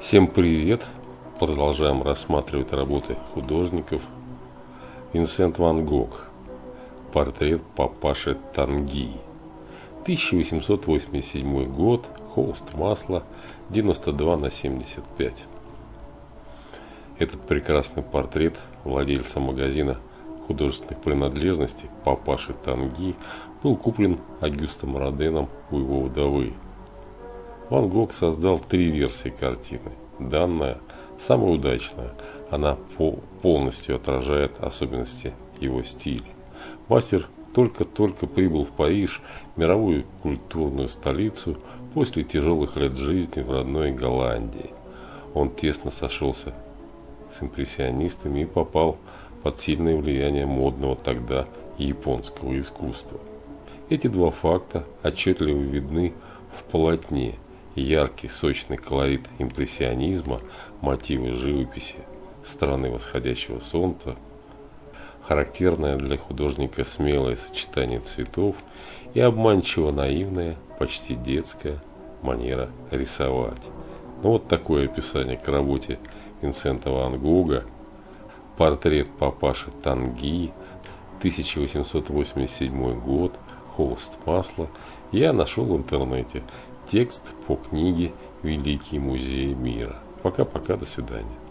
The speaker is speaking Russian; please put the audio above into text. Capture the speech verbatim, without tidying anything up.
Всем привет! Продолжаем рассматривать работы художников. Винсент Ван Гог. Портрет папаши Тангии. тысяча восемьсот восемьдесят седьмой год. Холст масла девяносто два на семьдесят пять. Этот прекрасный портрет владельца магазина художественных принадлежностей папаши Тангии был куплен Огюстом Роденом у его вдовы. Ван Гог создал три версии картины. Данная самая удачная. Она полностью отражает особенности его стиля. Мастер только-только прибыл в Париж, мировую культурную столицу, после тяжелых лет жизни в родной Голландии. Он тесно сошелся с импрессионистами и попал под сильное влияние модного тогда японского искусства. Эти два факта отчетливо видны в полотне. Яркий, сочный колорит импрессионизма, мотивы живописи страны восходящего солнца, характерное для художника смелое сочетание цветов и обманчиво наивная, почти детская манера рисовать. Ну, вот такое описание к работе Винсента Ван Гога. Портрет папаши Тангии, тысяча восемьсот восемьдесят седьмой год, холст масла. Я нашел в интернете. Текст по книге «Великие музеи мира». Пока-пока, до свидания.